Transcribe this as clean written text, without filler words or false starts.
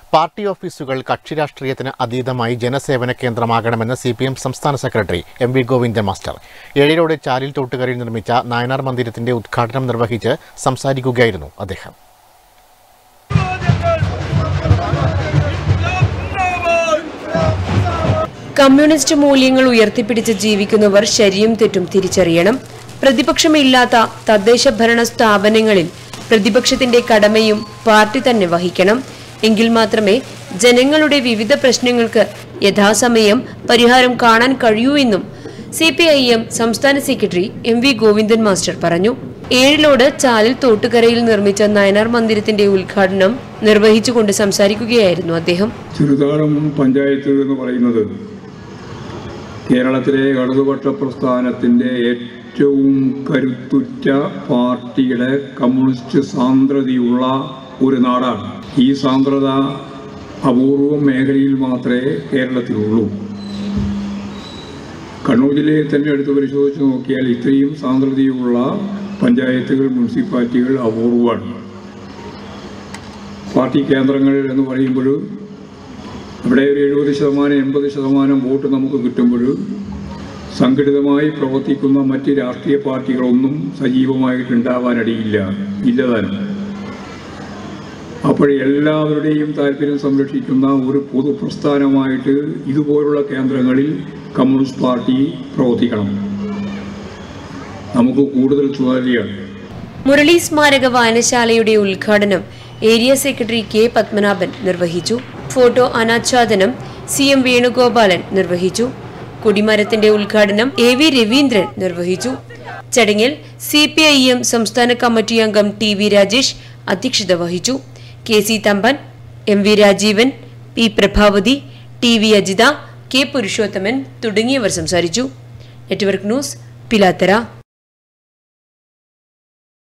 Party ഓഫീസുകൾ കക്ഷിരാഷ്ട്രീയത്തിന് അതീതമായി ജനസേവന കേന്ദ്രമാകണമെന്ന് CPM സംസ്ഥാന secretary MV Govindan master. Ezhilode ചാലിൽ തോട്ടുകരയിൽ നിർമ്മിച്ച നായനാർ മന്ദിരത്തിന്റെ ഉദ്ഘാടനം നിർവഹിച്ച് സംസാരിക്കുകയായിരുന്നു അദ്ദേഹം. കമ്മ്യൂണിസ്റ്റ് മൂല്യങ്ങൾ ഉയർത്തിപ്പിടിച്ച് ജീവിക്കുന്നവർ ശരിയും തെറ്റും തിരിച്ചറിയണം. പ്രതിപക്ഷമില്ലാത്ത തദ്ദേശ ഭരണ സ്ഥാപനങ്ങളിൽ പ്രതിപക്ഷത്തിന്റെ കടമയും പാർട്ടി തന്നെ വഹിക്കണം. എങ്കിൽ മാത്രമേ ജനങ്ങളുടെ വിവിധ പ്രശ്നങ്ങൾക്ക് യഥാസമയം പരിഹാരം കാണാൻ കഴിയൂ എന്നും CPIM സംസ്ഥാന സെക്രട്ടറി MV ഗോവിന്ദൻ മാസ്റ്റർ പറഞ്ഞു. ഏഴിലോട് ചാലിൽ തോട്ടുകരയിൽ നിർമ്മിച്ച നായനാർ മന്ദിരത്തിന്റെ ഉദ്ഘാടനം നിർവഹിച്ചുകൊണ്ട് സംസാരിക്കുകയായിരുന്നു അദ്ദേഹം. ചെറുതാഴം പഞ്ചായത്ത് എന്ന് പറയുന്നത് കേരളത്തിലെ ഇടതുപക്ഷ പ്രസ്ഥാനത്തിന്റെ ഏറ്റവും കരുത്തുറ്റ പാർട്ടിയുടെ കമ്മ്യൂണിസ്റ്റ് സാന്ദ്രതയുള്ള ഒരു നാടാണ്. ഈ സാന്ദ്രത അപൂർവം മേഖലയിൽ മാത്രമേ കേരളത്തിലുള്ളൂ. കണ്ണൂർ ജില്ലയിൽ തന്നെ എടുത്ത് പരിശോധിച്ച് നോക്കിയാൽ ഇത്രയും സാന്ദ്രതയുള്ള പഞ്ചായത്തുകൾ, മുനിസിപ്പാലിറ്റികൾ അപൂർവമാണ്. പാർട്ടി കേന്ദ്രങ്ങൾ എന്ന് പറയുമ്പോൾ അവിടെ ഒരു 70%-80% വോട്ട് നമുക്ക് കിട്ടുമ്പോൾ സംഘടിതമായി പ്രവർത്തിക്കുന്ന മറ്റ് രാഷ്ട്രീയ പാർട്ടികളൊന്നും സജീവമായിട്ടുണ്ടാവാനിടയില്ല, ഇല്ലതാനും. അപ്പോൾ എല്ലാവരുടെയും താല്പര്യം സംരക്ഷിക്കുന്ന ഒരു പൊതുപ്രസ്ഥാനമായിട്ട് ഇതുപോലുള്ള കേന്ദ്രങ്ങളിൽ കമ്മ്യൂണിസ്റ്റ് പാർട്ടി പ്രവർത്തിക്കണം. നമുക്ക് കൂടുതൽ ചുമതലയാണ്. മുരളി സ്മാരക വായനശാലയുടെ ഉദ്ഘാടനം ഏരിയ സെക്രട്ടറി K പത്മനാഭൻ നിർവഹിച്ചു. ഫോട്ടോ അനാച്ഛാദനം CM വേണുഗോപാലൻ നിർവഹിച്ചു. കൊടിമരത്തിന്റെ ഉദ്ഘാടനം AV രവീന്ദ്രൻ നിർവഹിച്ചു. ചടങ്ങിൽ CPIM സംസ്ഥാന കമ്മിറ്റി അംഗം TV രാജേഷ് അധ്യക്ഷത വഹിച്ചു. KC Thampan, MV Rajeevan, P Prabhavati, TV Ajitha, K Purushothaman തുടങ്ങിയവർ സംസാരിച്ചു. Network news, Pilathara.